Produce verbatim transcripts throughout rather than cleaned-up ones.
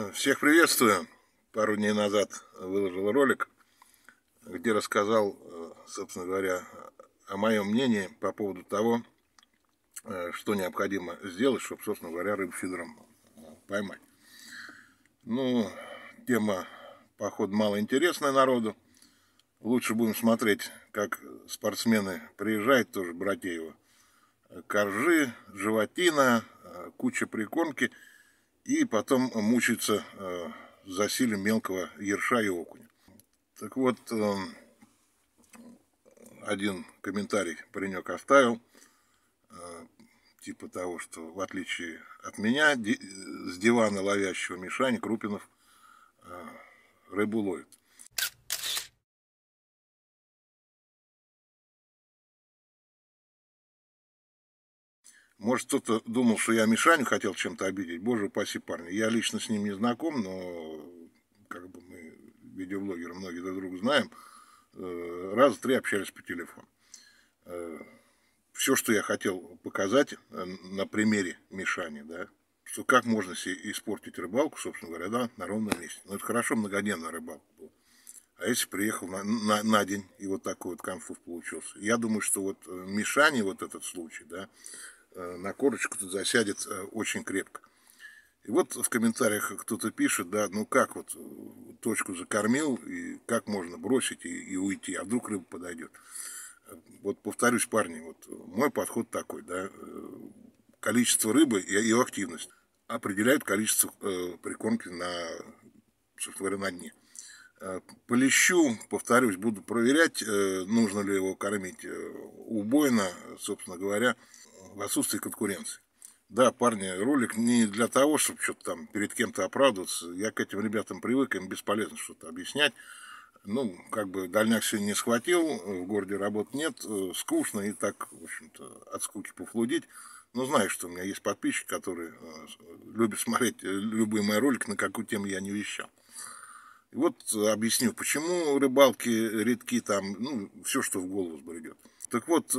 Всех приветствую. Пару дней назад выложил ролик, где рассказал, собственно говоря, о моем мнении по поводу того, что необходимо сделать, чтобы, собственно говоря, рыбу фидером поймать. Ну, тема, походу, малоинтересная народу. Лучше будем смотреть, как спортсмены приезжают, тоже Братеева. Коржи, животина, куча прикормки. И потом мучаются э, засилием мелкого ерша и окуня. Так вот, э, один комментарий паренек оставил, э, типа того, что в отличие от меня, с дивана ловящего Мишани, Крупинов э, рыбу ловит. Может, кто-то думал, что я Мишаню хотел чем-то обидеть. Боже упаси парня. Я лично с ним не знаком, но как бы мы, видеоблогеры, многие друг друга знаем. Раза три общались по телефону. Все, что я хотел показать на примере Мишани, да, что как можно себе испортить рыбалку, собственно говоря, да, на ровном месте. Но это хорошо многодневная рыбалка была. А если приехал на, на, на день, и вот такой вот конфуз получился. Я думаю, что вот Мишани, вот этот случай, да, на корочку тут засядет очень крепко. И вот в комментариях кто-то пишет, да, ну как вот точку закормил, и как можно бросить и, и уйти, а вдруг рыба подойдет. Вот повторюсь, парни, вот мой подход такой, да, количество рыбы и ее активность определяют количество э, прикормки на, собственно говоря, на дне. По лещу, повторюсь, буду проверять, э, нужно ли его кормить э, убойно, собственно говоря, в отсутствии конкуренции. Да, парни, ролик не для того, чтобы что-то там перед кем-то оправдываться. Я к этим ребятам привык, им бесполезно что-то объяснять. Ну, как бы дальняк сегодня не схватил, в городе работы нет, скучно и так, в общем-то, от скуки пофлудить. Но знаю, что у меня есть подписчик, который любит смотреть любые мои ролики, на какую тему я не вещал. И вот объясню, почему рыбалки редки там, ну, все, что в голову сбредет. Так вот,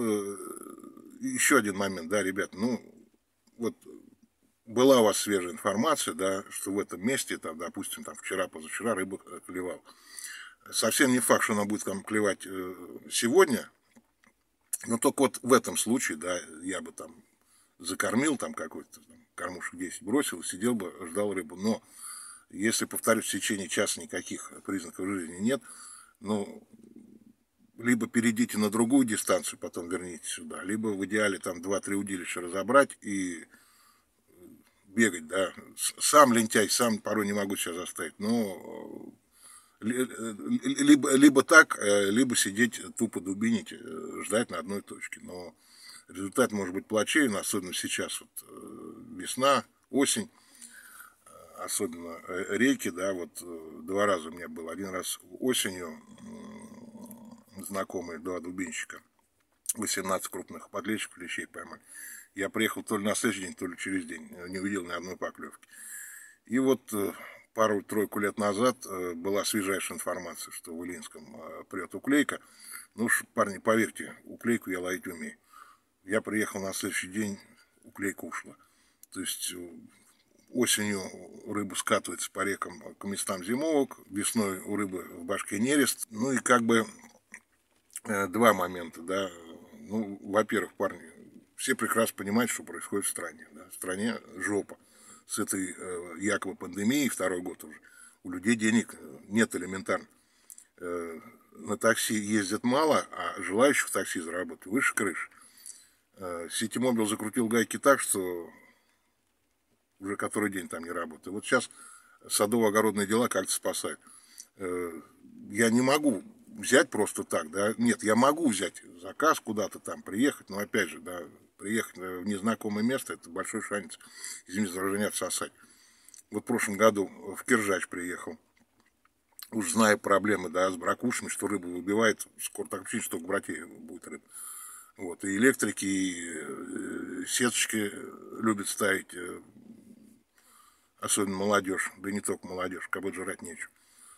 еще один момент, да, ребят, ну, вот была у вас свежая информация, да, что в этом месте, там, допустим, там вчера-позавчера рыба клевала. Совсем не факт, что она будет там клевать сегодня, но только вот в этом случае, да, я бы там закормил там какой-то кормушек десять бросил, сидел бы, ждал рыбу. Но если, повторюсь, в течение часа никаких признаков жизни нет, ну, либо перейдите на другую дистанцию, потом вернитесь сюда, либо в идеале там два-три удилища разобрать и бегать, да. Сам лентяй, сам порой не могу себя заставить, но либо, либо так, либо сидеть тупо дубинить, ждать на одной точке. Но результат может быть плачевен, особенно сейчас, вот, весна, осень, особенно реки, да, вот два раза у меня было. Один раз осенью знакомые два дубинщика, восемнадцать крупных подлещиков лещей поймали. Я приехал то ли на следующий день, то ли через день, не увидел ни одной поклевки. И вот пару-тройку лет назад была свежайшая информация, что в Илинском прет уклейка. Ну уж, парни, поверьте, уклейку я ловить умею. Я приехал на следующий день, уклейка ушла. То есть осенью рыба скатывается по рекам к местам зимовок, весной у рыбы в башке нерест. Ну и как бы два момента, да. Ну, во-первых, парни, все прекрасно понимают, что происходит в стране. Да? В стране жопа. С этой э, якобы пандемией, второй год уже, у людей денег нет элементарно. Э, на такси ездят мало, а желающих в такси заработать выше крыши. Э, Ситимобил закрутил гайки так, что уже который день там не работает. Вот сейчас садово-огородные дела как-то спасают. Э, я не могу взять просто так, да, нет, я могу взять заказ куда-то там, приехать, но опять же, да, приехать в незнакомое место, это большой шанс, извините за выражение, отсосать. Вот в прошлом году в Киржач приехал, уж зная проблемы, да, с бракушами, что рыбу выбивает, скоро так вообще, что к брате будет рыба. Вот, и электрики, и сеточки любят ставить, особенно молодежь, да и не только молодежь, как бы жрать нечего.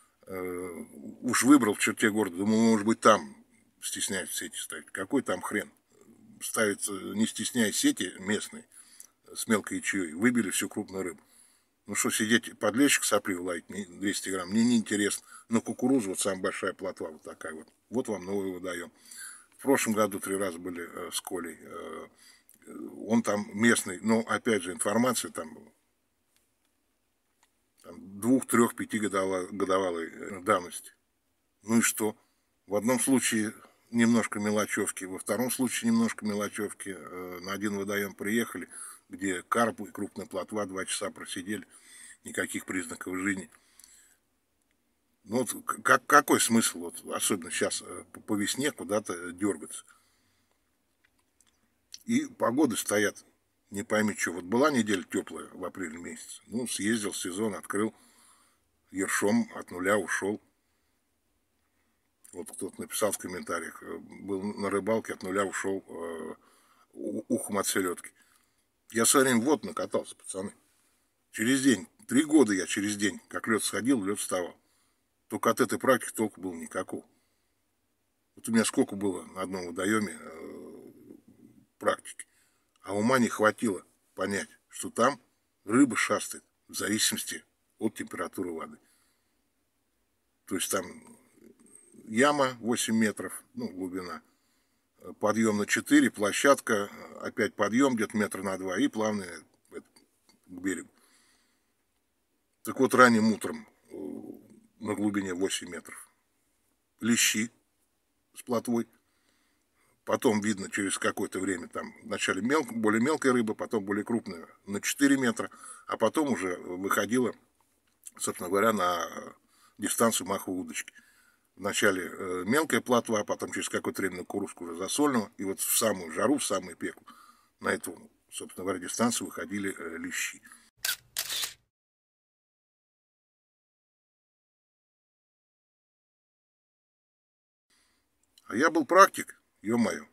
Уж выбрал в черте города, думаю, может быть, там стесняются сети ставить. Какой там хрен? Ставится, не стесняясь, сети местные с мелкой ячеей, выбили всю крупную рыбу. Ну что, сидеть подлещик соплив ловить двести грамм, мне не интересно. Но кукуруза, вот самая большая плотва, вот такая вот. Вот вам новый водоем. В прошлом году три раза были э, с Колей. Э, он там местный, но опять же информация там, там двух, трех, пяти годовалой давности. Ну и что? В одном случае немножко мелочевки, во втором случае немножко мелочевки. Э, на один водоем приехали, где карп и крупная плотва, два часа просидели, никаких признаков жизни. Ну вот как, какой смысл, вот, особенно сейчас по, по весне, куда-то дергаться? И погоды стоят, не пойми что. Вот была неделя теплая в апреле месяце. Ну, съездил, сезон открыл, ершом от нуля ушел. Вот кто-то написал в комментариях, был на рыбалке, от нуля ушел э, ухом от селедки. Я со временем вот накатался, пацаны. Через день, три года я через день, как лед сходил, лед вставал. Только от этой практики толку было никакого. Вот у меня сколько было на одном водоеме э, практики. А ума не хватило понять, что там рыба шастает в зависимости от температуры воды. То есть там яма восемь метров, ну, глубина, подъем на четыре, площадка, опять подъем где-то метра на два и плавный к берегу. Так вот, ранним утром на глубине восемь метров лещи с плотвой. Потом видно через какое-то время, там вначале мел, более мелкая рыба, потом более крупная на четыре метра, а потом уже выходила, собственно говоря, на дистанцию маховой удочки. Вначале э, мелкая плотва, а потом через какое-то время на кукурузку уже засольного, и вот в самую жару, в самую пеку на эту, собственно говоря, дистанцию выходили э, лещи. А я был практик, ё-моё.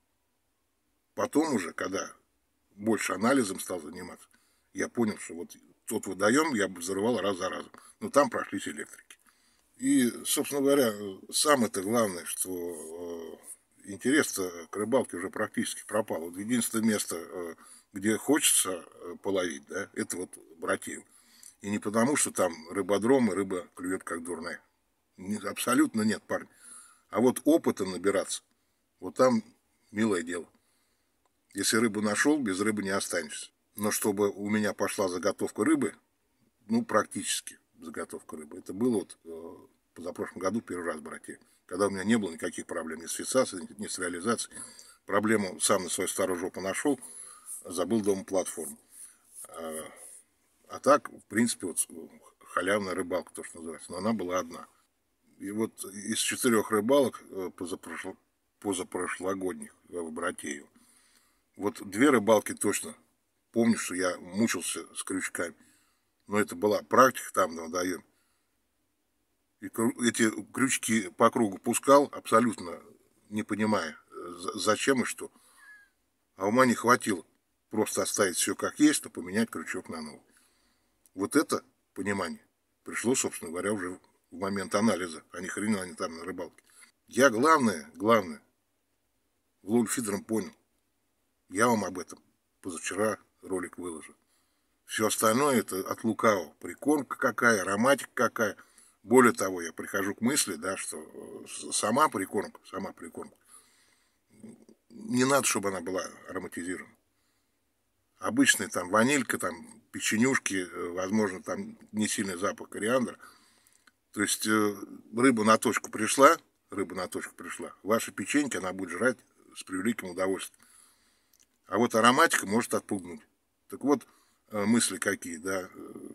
Потом уже, когда больше анализом стал заниматься, я понял, что вот тот водоем я бы взрывал раз за разом. Но там прошлись электрики. И, собственно говоря, самое-то главное, что э, интерес к рыбалке уже практически пропал. Вот единственное место, э, где хочется э, половить, да, это вот Братеево. И не потому, что там рыбодром и рыба клюет как дурная. Не, абсолютно нет, парни. А вот опытом набираться, вот там милое дело. Если рыбу нашел, без рыбы не останешься. Но чтобы у меня пошла заготовка рыбы, ну, практически заготовка рыбы. Это было вот э, позапрошлом году первый раз в Братеево, когда у меня не было никаких проблем ни с фиксацией, ни с реализацией. Проблему сам на свою старую жопу нашел, забыл дома платформу. А, а так, в принципе, вот халявная рыбалка, то, что называется, но она была одна. И вот из четырех рыбалок позапрошло, позапрошлогодних в Братеево, вот две рыбалки точно помню, что я мучился с крючками. Но это была практика там на водоеме. И эти крючки по кругу пускал, абсолютно не понимая, зачем и что. А ума не хватило просто оставить все как есть, но поменять крючок на новый. Вот это понимание пришло, собственно говоря, уже в момент анализа, а не хрена они там на рыбалке. Я главное, главное, в ловлефидером понял. Я вам об этом позавчера ролик выложил. Все остальное это от лукавого. Прикормка какая, ароматика какая. Более того, я прихожу к мысли, да, что сама прикормка, сама прикормка, не надо, чтобы она была ароматизирована. Обычная там ванилька, там печенюшки, возможно, там не сильный запах кориандра. То есть рыба на точку пришла, рыба на точку пришла, ваши печеньки она будет жрать с превеликим удовольствием. А вот ароматика может отпугнуть. Так вот, мысли какие, да.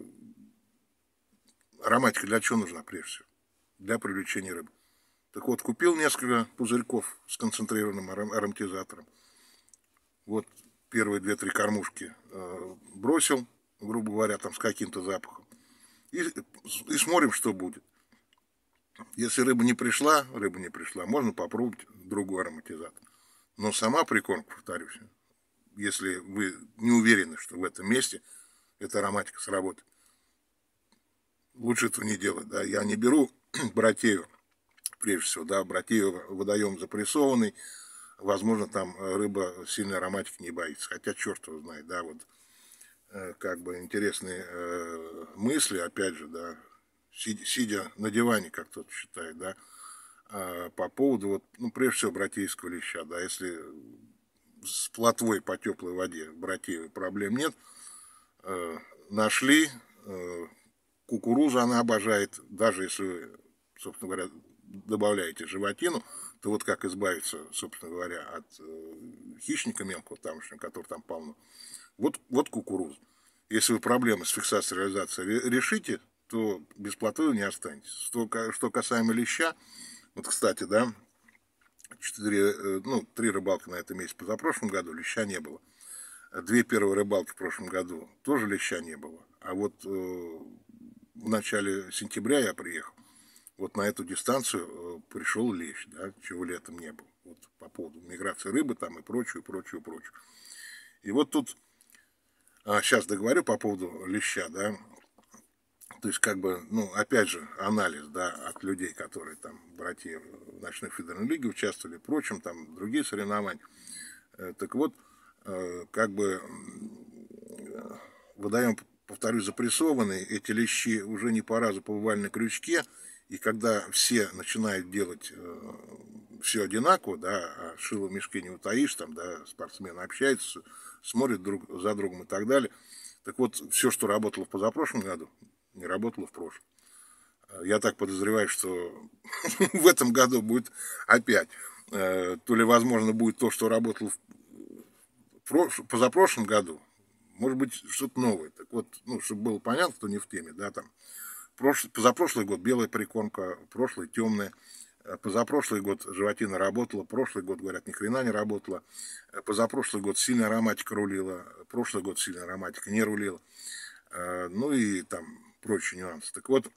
Ароматика для чего нужна прежде всего? Для привлечения рыбы. Так вот, купил несколько пузырьков с концентрированным ароматизатором. Вот первые две-три кормушки э, бросил, грубо говоря, там с каким-то запахом. И, и смотрим, что будет. Если рыба не пришла, рыба не пришла, можно попробовать другой ароматизатор. Но сама прикормка, повторюсь, если вы не уверены, что в этом месте эта ароматика сработает, лучше этого не делать. Да. Я не беру Братеево, прежде всего, да, Братеево водоем запрессованный, возможно, там рыба сильной ароматики не боится, хотя черт его знает, да, вот как бы интересные э, мысли, опять же, да, сидя, сидя на диване, как кто-то считает, да, э, по поводу, вот, ну, прежде всего, братейского леща, да, если с плотвой по теплой воде братьев проблем нет, э, нашли, э, кукурузу она обожает, даже если вы, собственно говоря, добавляете животину, то вот как избавиться, собственно говоря, от э, хищника мелкого тамошнего, который там полно, вот, вот кукуруза. Если вы проблемы с фиксацией реализацией решите, то без плотвы вы не останетесь. Что, что касаемо леща, вот, кстати, да, четыре, ну, три рыбалки на этом месте позапрошлом году, леща не было. Две первые рыбалки в прошлом году тоже леща не было. А вот э, в начале сентября я приехал, вот на эту дистанцию э, пришел лещ, да, чего летом не было. Вот по поводу миграции рыбы там и прочее, прочее, прочее. И вот тут, а, сейчас договорю по поводу леща, да, то есть, как бы, ну, опять же, анализ, да, от людей, которые там, братья в ночной фидерной лиге участвовали, прочим, там, другие соревнования. Так вот, как бы, водоем, повторюсь, запрессованный, эти лещи уже не по разу побывали на крючке, и когда все начинают делать все одинаково, да, а шило в мешке не утаишь, там, да, спортсмены общаются, смотрят друг за другом и так далее. Так вот, все, что работало в позапрошлом году, не работало в прошлом. Я так подозреваю, что в этом году будет опять. То ли, возможно, будет то, что работало в позапрошлом году, может быть, что-то новое. Так вот, ну, чтобы было понятно, кто не в теме, да, там, прошлый, позапрошлый год белая прикормка, прошлый темная, позапрошлый год животина работала, прошлый год, говорят, ни хрена не работала, позапрошлый год сильная ароматика рулила, прошлый год сильная ароматика не рулила, ну и там прочие нюансы. Так вот,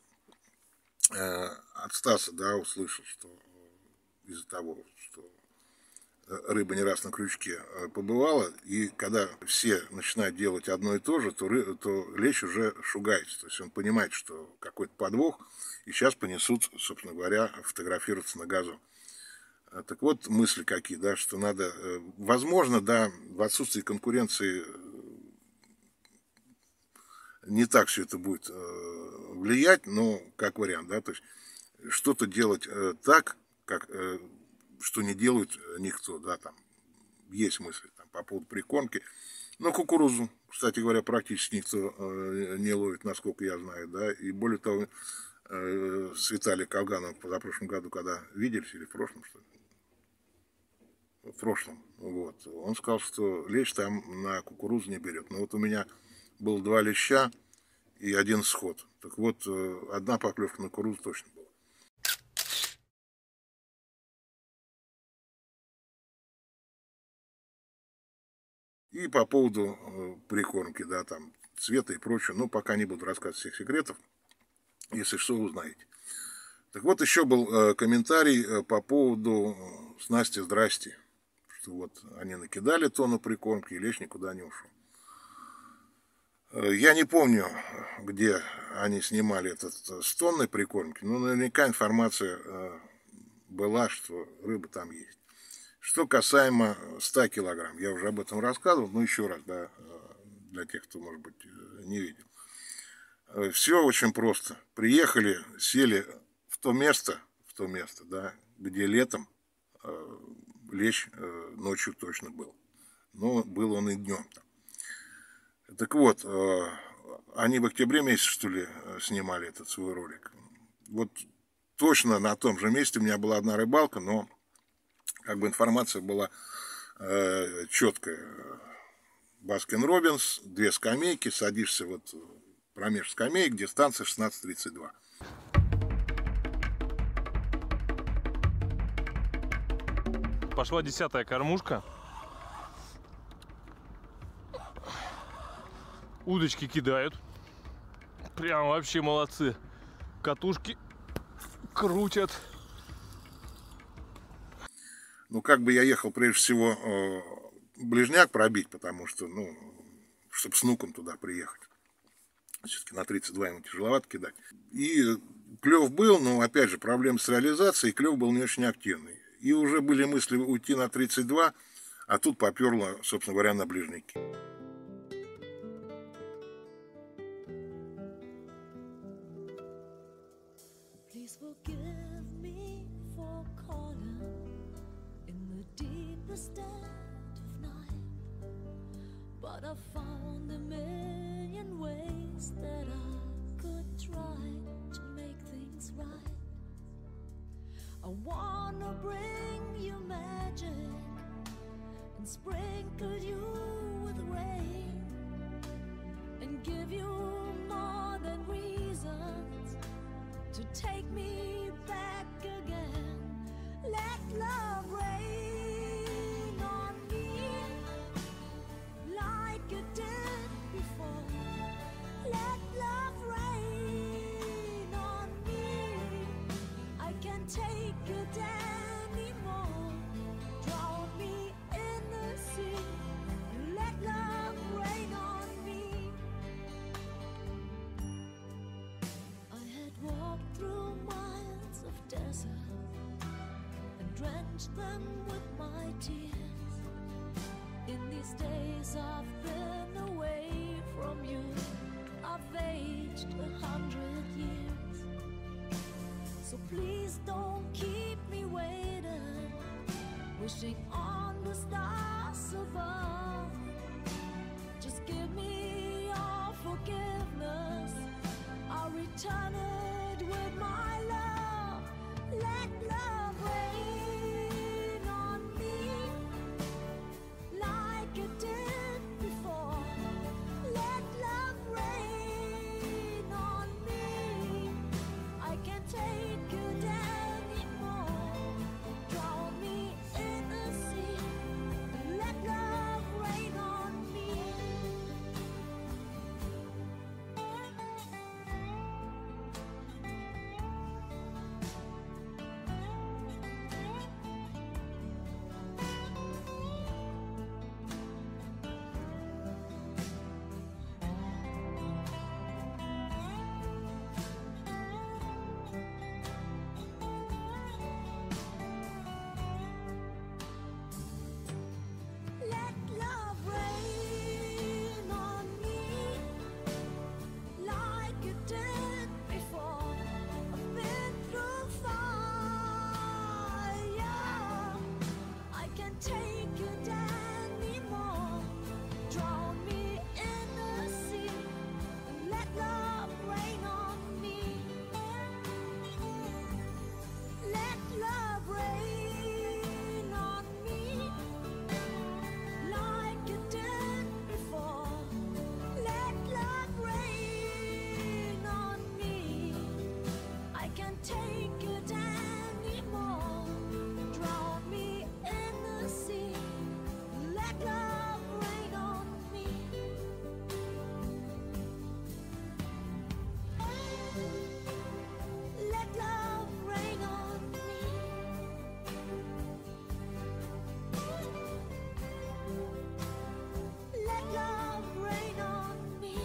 от Стаса, да, услышал, что из-за того, что рыба не раз на крючке побывала, и когда все начинают делать одно и то же, то, ры, то лещ уже шугается. То есть он понимает, что какой-то подвох, и сейчас понесут, собственно говоря, фотографироваться на газон. Так вот, мысли какие, да, что надо, возможно, да, в отсутствии конкуренции не так все это будет влиять, но как вариант, да, то есть что-то делать так, как, что не делает никто, да, там есть мысли там, по поводу прикормки, но кукурузу, кстати говоря, практически никто не ловит, насколько я знаю, да, и более того, с Виталием Колгановым в позапрошлом году, когда виделись, или в прошлом, что ли, в прошлом, вот, он сказал, что лещ там на кукурузу не берет. Но вот у меня было два леща и один сход. Так вот, одна поклевка на кукурузу точно была. И по поводу прикормки, да, там, цвета и прочего, ну, пока не буду рассказывать всех секретов, если что, узнаете. Так вот, еще был комментарий по поводу снасти «Здрасте», что вот они накидали тонну прикормки, и лещ никуда не ушел. Я не помню, где они снимали этот с тонной прикормки, но наверняка информация была, что рыба там есть. Что касаемо ста килограмм, я уже об этом рассказывал, но еще раз, да, для тех, кто, может быть, не видел. Все очень просто. Приехали, сели в то место, в то место, да, где летом лещ ночью точно был. Но был он и днем там. Так вот, они в октябре месяце, что ли, снимали этот свой ролик. Вот точно на том же месте у меня была одна рыбалка, но как бы информация была э, четкая. Баскин Робинс, две скамейки, садишься вот промеж скамеек, дистанция шестнадцать тридцать два. Пошла десятая кормушка. Удочки кидают. Прям вообще молодцы. Катушки крутят. Ну, как бы я ехал прежде всего э, ближняк пробить, потому что, ну, чтобы с нуком туда приехать. Все-таки на тридцать два ему тяжеловато кидать. И клев был, но, опять же, проблема с реализацией, клев был не очень активный. И уже были мысли уйти на тридцать два, а тут поперло, собственно говоря, на ближнике. Please forgive me for calling in the deepest dead of night, but I found a million ways that I could try to make things right. I wanna bring you magic and sprinkle you with rain and give you more than reasons to take me back again. Let love rain on me like it did before. Let love rain on me. I can't take it anymore. Drown me in the sea. Let love rain on me. I had walked through miles of desert and drenched them with my tears. In these days I've been away from you. I've aged a hundred years. So please don't keep me waiting, wishing on the stars above. Just give me your forgiveness. I'll return it with my love. Let love rain on me like it did before. Let love rain on me. I can't take it anymore. Drown me in the sea. Let love rain on me. Let love rain on me like it did before. I've been through fire. I can't take it anymore. Drown me in the sea. Let love rain on me. Let love rain on me like it did before. Let love rain on me. I can't take it anymore. Drown me in the sea. Let love rain on me. Let love rain on me. Let love rain on me.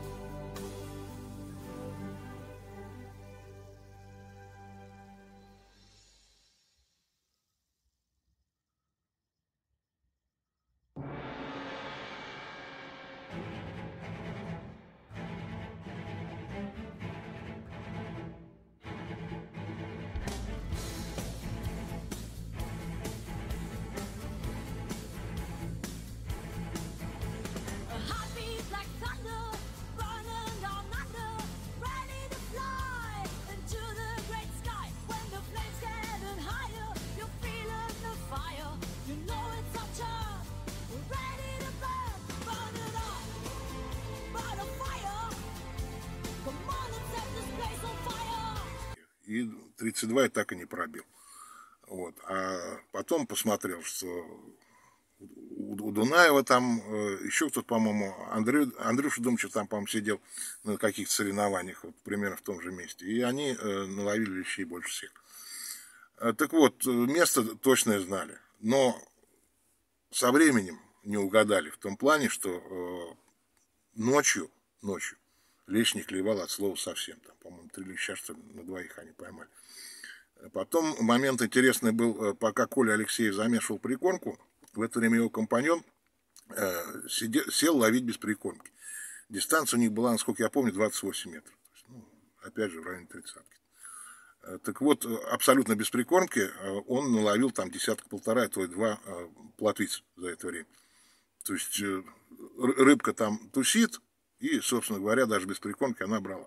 A heartbeat like thunder, burning down under, ready to fly into the great sky. When the flames getting higher, you're feeling the fire. You know it's our turn. We're ready to burn, burn it up, burn a fire. Come on and set this place on fire. И тридцать два я так и не пробил. Вот. А потом посмотрел, что у, у Дунаева там э, еще кто-то, по-моему, Андрю, Андрюша Думчев там, по-моему, сидел на каких-то соревнованиях, вот, примерно в том же месте. И они э, наловили лещей больше всех. Э, так вот, место точно знали. Но со временем не угадали в том плане, что э, ночью, ночью лещ не клевал от слова совсем. Там, по-моему, три леща, что ли, на двоих они поймали. Потом момент интересный был, пока Коля Алексеев замешивал прикормку, в это время его компаньон э, сидел, сел ловить без прикормки. Дистанция у них была, насколько я помню, двадцать восемь метров. То есть, ну, опять же, в районе тридцатки. Так вот, абсолютно без прикормки он наловил там десятка-полтора, то и два плотвиц за это время. То есть рыбка там тусит, и, собственно говоря, даже без прикормки она брала.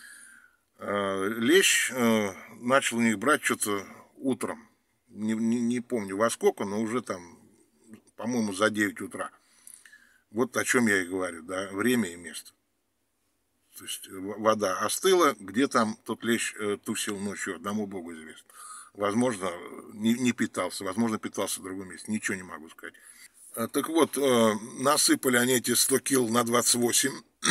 Лещ начал у них брать что-то утром, не, не, не помню во сколько, но уже там, по-моему, за девять утра. Вот о чем я и говорю, да, время и место. То есть вода остыла, где там тот лещ тусил ночью, одному Богу известно. Возможно, не, не питался, возможно, питался в другом месте, ничего не могу сказать. Так вот, насыпали они эти сто килл на двадцать восемь.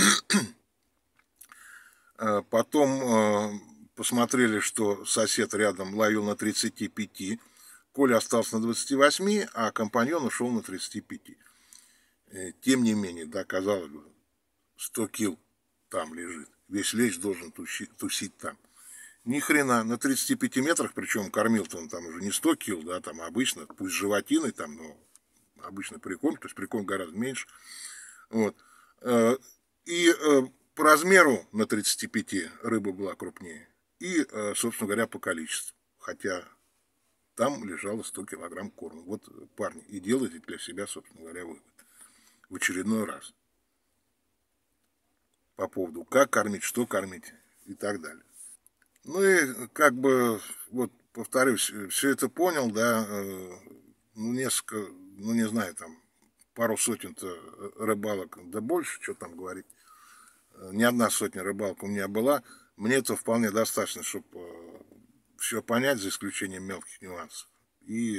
Потом посмотрели, что сосед рядом ловил на тридцати пяти. Коля остался на двадцати восьми, а компаньон ушел на тридцати пяти. Тем не менее, да, казалось бы, сто килл там лежит. Весь лещ должен тусить, тусить там. Ни хрена, на тридцати пяти метрах, причем кормил-то он там уже не сто килл, да, там обычно, пусть с животиной, там, но обычно прикорм, то есть прикорм гораздо меньше. Вот. И по размеру на тридцати пяти рыба была крупнее. И, собственно говоря, по количеству. Хотя там лежало сто килограмм корма. Вот, парни, и делайте для себя, собственно говоря, вывод. В очередной раз. По поводу, как кормить, что кормить и так далее. Ну и, как бы, вот, повторюсь, все это понял, да, ну, несколько, ну, не знаю, там, пару сотен-то рыбалок, да больше, что там говорить. Ни одна сотня рыбалок у меня была. Мне этого вполне достаточно, чтобы все понять, за исключением мелких нюансов. И,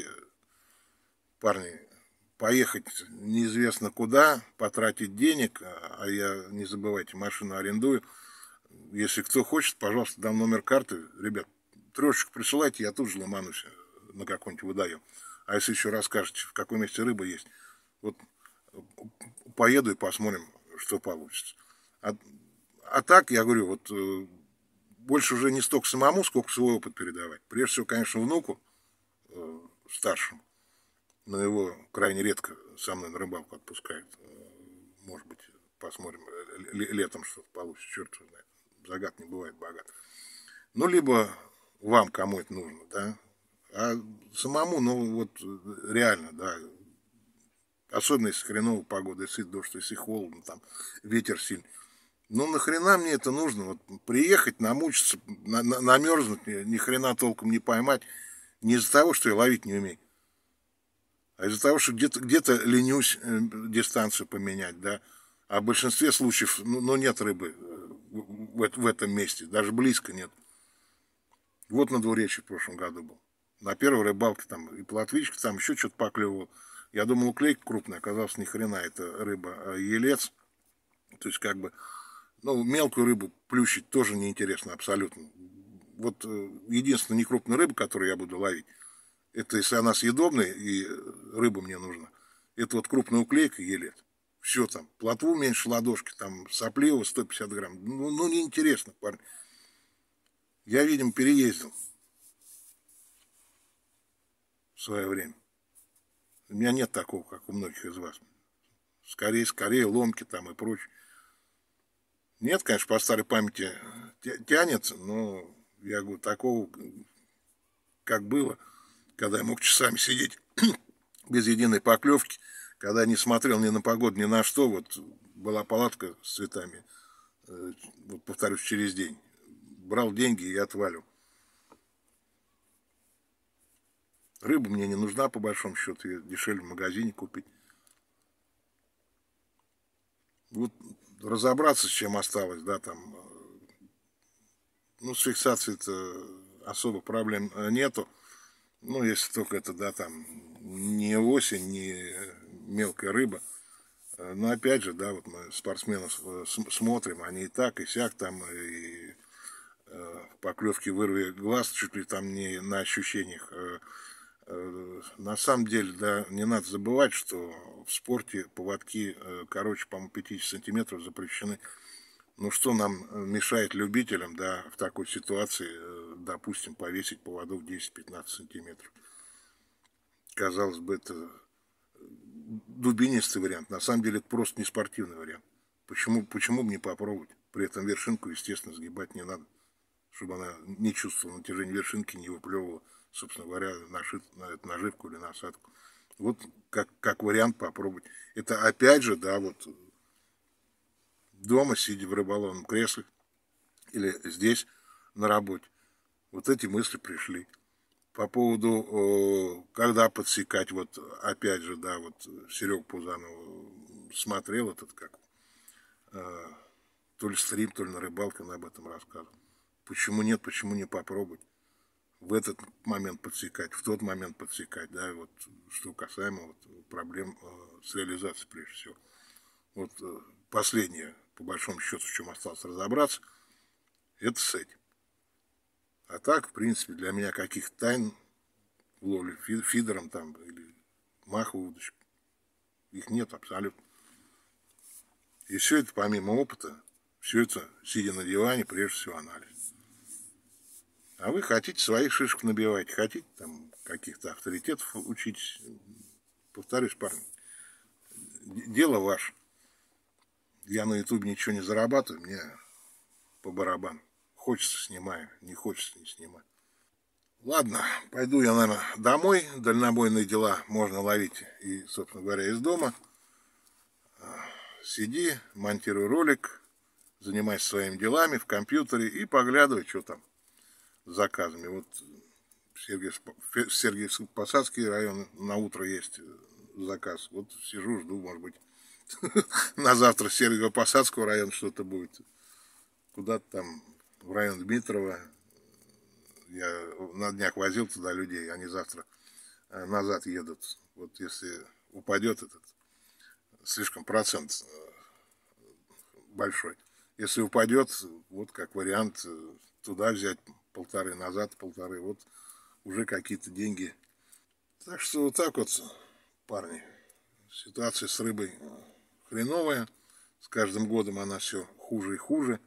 парни, поехать неизвестно куда, потратить денег, а я, не забывайте, машину арендую. Если кто хочет, пожалуйста, дам номер карты. Ребят, трешечку присылайте, я тут же ломанусь на какой-нибудь выдаем. А если еще расскажете, в каком месте рыба есть, вот поеду и посмотрим, что получится. А, а так, я говорю, вот э, больше уже не столько самому, сколько свой опыт передавать. Прежде всего, конечно, внуку э, старшему, но его крайне редко со мной на рыбалку отпускают. Э, может быть, посмотрим летом, что получится, черт его знает. Загад не бывает богат. Ну, либо вам, кому это нужно, да. А самому, ну, вот реально, да. Особенно, если хреновая погода, если дождь, если холодно, там, ветер сильный. Ну, нахрена мне это нужно? Вот приехать, намучиться, на, на, намерзнуть, ни хрена толком не поймать. Не из-за того, что я ловить не умею, а из-за того, что где-то где-то ленюсь э, дистанцию поменять, да. А в большинстве случаев, ну, ну нет рыбы в, в этом месте, даже близко нет. Вот на двуречье в прошлом году был. На первой рыбалке там и плотвичка, там еще что-то поклевывал. Я думал, уклейка крупная, оказалось, ни хрена, это рыба, а елец. То есть, как бы, ну, мелкую рыбу плющить тоже неинтересно абсолютно. Вот единственная некрупная рыба, которую я буду ловить, это если она съедобная и рыба мне нужна, это вот крупная уклейка и елец. Все там, плотву меньше ладошки, там, сопливого сто пятьдесят грамм. Ну, ну, неинтересно, парни. Я, видимо, переездил в свое время. У меня нет такого, как у многих из вас. Скорее, скорее, ломки там и прочее. Нет, конечно, по старой памяти тянется, но я говорю, такого, как было, когда я мог часами сидеть без единой поклевки, когда я не смотрел ни на погоду, ни на что, вот была палатка с цветами, вот повторюсь, через день. Брал деньги и отвалил. Рыба мне не нужна, по большому счету, ее дешевле в магазине купить. Вот разобраться, с чем осталось, да, там, ну, с фиксацией-то особых проблем нету. Ну, если только это, да, там, не осень, не мелкая рыба. Но опять же, да, вот мы спортсменов смотрим, они и так, и сяк там, и поклевки вырви глаз, чуть ли там не на ощущениях. На самом деле, да, не надо забывать, что в спорте поводки короче, по-моему, пятьдесят сантиметров запрещены. Ну, что нам мешает любителям, да, в такой ситуации, допустим, повесить поводок десять-пятнадцать сантиметров? Казалось бы, это дубинистый вариант. На самом деле, это просто не спортивный вариант. Почему, почему бы не попробовать? При этом вершинку, естественно, сгибать не надо, чтобы она не чувствовала натяжение вершинки, не выплевывала, собственно говоря, наши, на эту наживку или насадку. Вот как, как вариант попробовать. Это опять же, да, вот дома, сидя в рыболовном кресле или здесь на работе, вот эти мысли пришли. По поводу, когда подсекать, вот опять же, да, вот Серега Пузанов смотрел этот, как, то ли стрим, то ли на рыбалке он об этом рассказывал. Почему нет, почему не попробовать в этот момент подсекать, в тот момент подсекать, да, вот что касаемо вот проблем с реализацией прежде всего. Вот последнее, по большому счету, в чем осталось разобраться, это с этим. А так, в принципе, для меня каких тайн в ловле фидером там или маховой удочкой их нет абсолютно. И все это помимо опыта, все это сидя на диване, прежде всего анализ. А вы хотите своих шишек набивать, хотите там каких-то авторитетов учить, повторюсь, парни, дело ваше. Я на ютубе ничего не зарабатываю, мне по барабану. Хочется — снимаю, не хочется — не снимаю. Ладно, пойду я, наверное, домой. Дальнобойные дела можно ловить и, собственно говоря, из дома. Сиди, монтируй ролик, занимайся своими делами в компьютере и поглядывай, что там с заказами. Вот в Сергиевско-Посадский район на утро есть заказ. Вот сижу, жду, может быть, на завтра с Сергиево-Посадского района что-то будет. Куда-то там в район Дмитрова. Я на днях возил туда людей, они завтра назад едут. Вот если упадет этот, слишком процент большой. Если упадет, вот как вариант, туда взять полторы, назад полторы, вот уже какие-то деньги. Так что вот так вот, парни, ситуация с рыбой хреновая. С каждым годом она все хуже и хуже.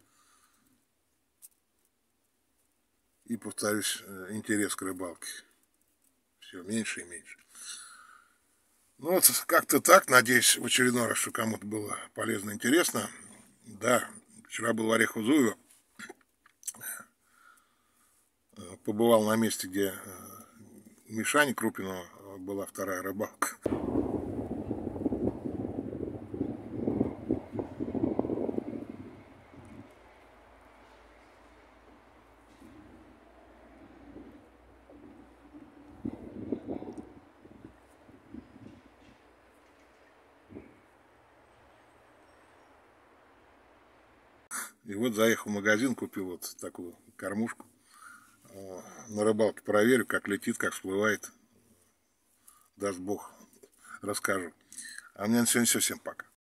И, повторюсь, интерес к рыбалке все меньше и меньше. Ну вот как-то так. Надеюсь, в очередной раз, что кому-то было полезно и интересно. Да, вчера был в Орехово-Зуево. Побывал на месте, где Мишани Крупинова была вторая рыбалка. И вот заехал в магазин, купил вот такую кормушку. На рыбалке проверю, как летит, как всплывает. Даст Бог, расскажу. А мне на сегодня все. Всем пока.